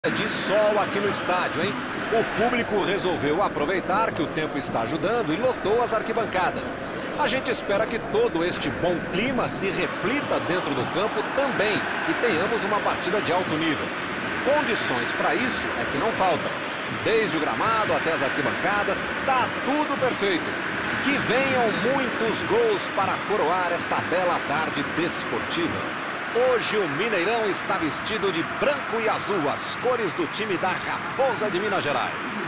De sol aqui no estádio, hein? O público resolveu aproveitar que o tempo está ajudando e lotou as arquibancadas. A gente espera que todo este bom clima se reflita dentro do campo também e tenhamos uma partida de alto nível. Condições para isso é que não faltam. Desde o gramado até as arquibancadas, tá tudo perfeito. Que venham muitos gols para coroar esta bela tarde desportiva. Hoje o Mineirão está vestido de branco e azul, as cores do time da Raposa de Minas Gerais.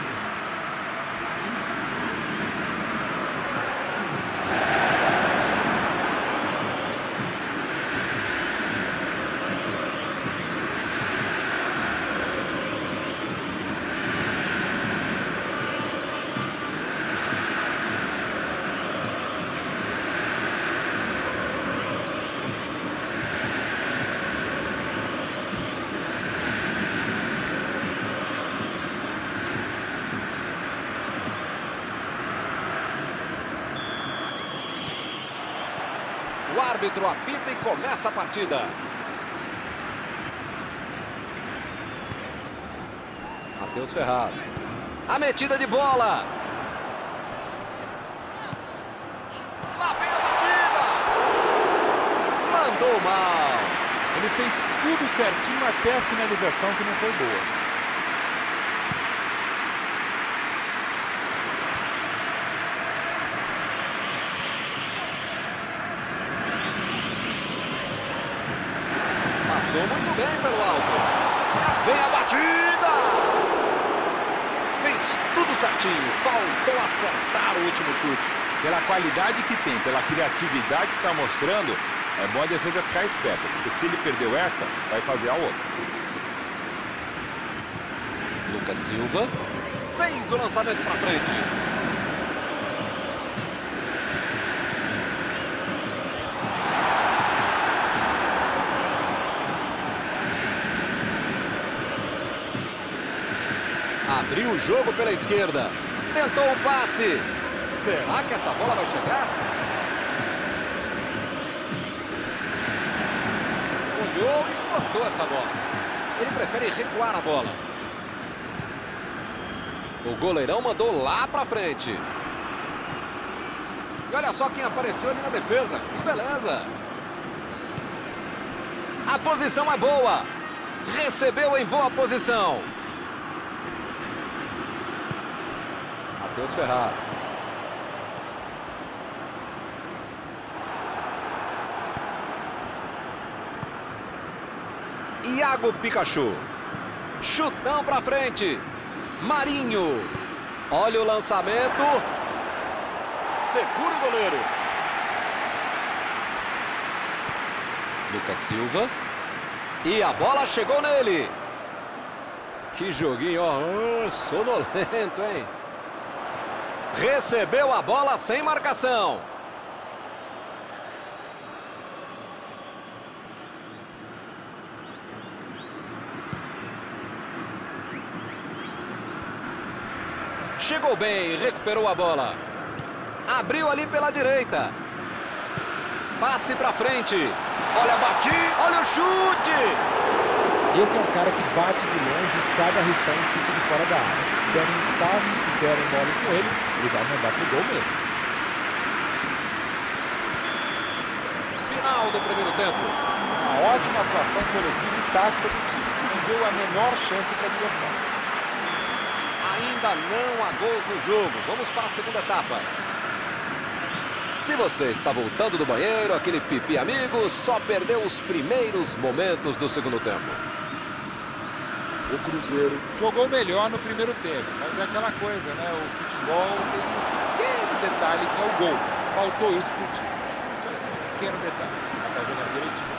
O árbitro apita e começa a partida. Matheus Ferraz. A metida de bola. Lá vem a batida. Mandou mal. Ele fez tudo certinho até a finalização, que não foi boa. Passou muito bem pelo alto. Vem a batida. Fez tudo certinho. Faltou acertar o último chute. Pela qualidade que tem, pela criatividade que está mostrando, é bom a defesa ficar esperta. Porque se ele perdeu essa, vai fazer a outra. Lucas Silva fez o lançamento para frente. Abriu o jogo pela esquerda. Tentou o passe. Será que essa bola vai chegar? Olhou e cortou essa bola. Ele prefere recuar a bola. O goleirão mandou lá pra frente. E olha só quem apareceu ali na defesa. Que beleza. A posição é boa. Recebeu em boa posição. Matheus Ferraz. Iago Pikachu. Chutão pra frente. Marinho. Olha o lançamento. Segura o goleiro. Lucas Silva. E a bola chegou nele. Que joguinho, ó. Sonolento, hein? Recebeu a bola sem marcação. Chegou bem, recuperou a bola. Abriu ali pela direita. Passe pra frente. Olha a batida, olha o chute. Esse é um cara que bate de longe e sabe arriscar um chute de fora da área. Se der um espaço, se der um bola com ele vai mandar pro gol mesmo. Final do primeiro tempo. Uma ótima atuação coletiva e tática do time, que não deu a menor chance para a adversário. Ainda não há gols no jogo. Vamos para a segunda etapa. Se você está voltando do banheiro, aquele pipi amigo, só perdeu os primeiros momentos do segundo tempo. O Cruzeiro jogou melhor no primeiro tempo, mas é aquela coisa, né? O futebol tem esse pequeno detalhe que é o gol. Faltou isso pro time. Só esse pequeno detalhe. Mas tá jogando direitinho.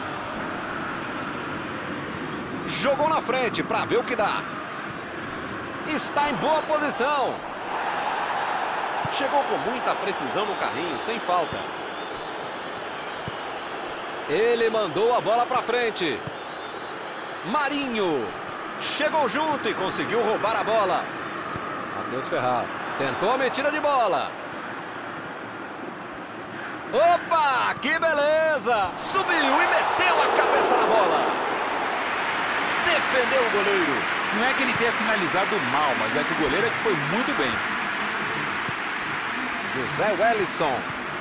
Jogou na frente para ver o que dá. Está em boa posição. Chegou com muita precisão no carrinho, sem falta. Ele mandou a bola para frente. Marinho. Chegou junto e conseguiu roubar a bola. Matheus Ferraz. Tentou a metida de bola. Opa, que beleza! Subiu e meteu a cabeça na bola. Defendeu o goleiro. Não é que ele tenha finalizado mal, mas é que o goleiro é que foi muito bem. José Wellison.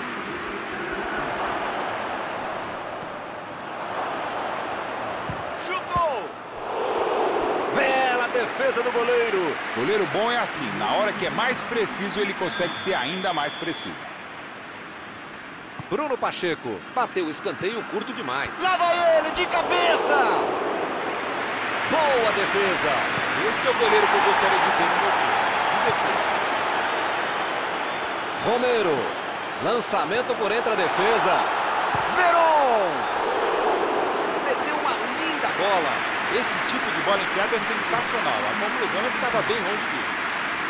Chutou! Bela defesa do goleiro. Goleiro bom é assim, na hora que é mais preciso, ele consegue ser ainda mais preciso. Bruno Pacheco bateu o escanteio curto demais. Lá vai ele de cabeça! Boa defesa! Esse é o goleiro que eu gostaria de ter no meu time. De defesa. Romero. Lançamento por entre a defesa. Veron! Meteu uma linda bola. Esse tipo de bola enfiada é sensacional. A conclusão é que estava bem longe disso.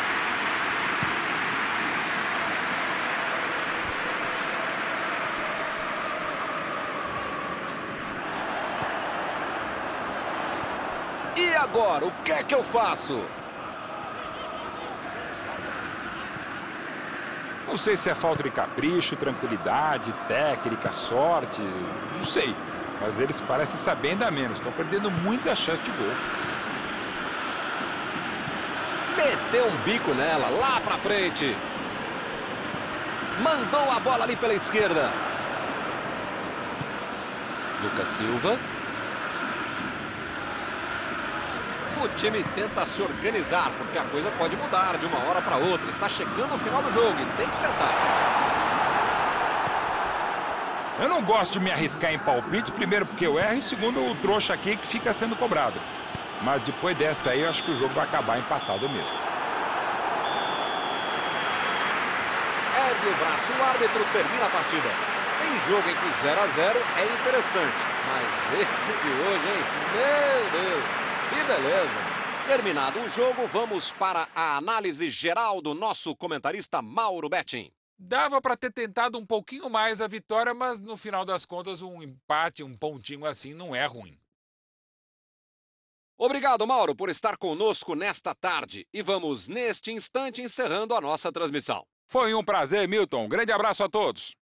E agora, o que é que eu faço? Não sei se é falta de capricho, tranquilidade, técnica, sorte, não sei. Mas eles parecem saber ainda menos, estão perdendo muita chance de gol. Meteu um bico nela, lá pra frente. Mandou a bola ali pela esquerda. Lucas Silva. O time tenta se organizar, porque a coisa pode mudar de uma hora para outra. Está chegando o final do jogo e tem que tentar. Eu não gosto de me arriscar em palpite, primeiro porque eu erro e segundo o trouxa aqui que fica sendo cobrado. Mas depois dessa aí eu acho que o jogo vai acabar empatado mesmo. Ergue o braço, o árbitro termina a partida. Tem jogo em que 0 a 0 é interessante, mas esse de hoje, hein? Meu Deus! Que beleza! Terminado o jogo, vamos para a análise geral do nosso comentarista Mauro Betting. Dava para ter tentado um pouquinho mais a vitória, mas no final das contas um empate, um pontinho assim não é ruim. Obrigado, Mauro, por estar conosco nesta tarde. E vamos, neste instante, encerrando a nossa transmissão. Foi um prazer, Milton. Grande abraço a todos.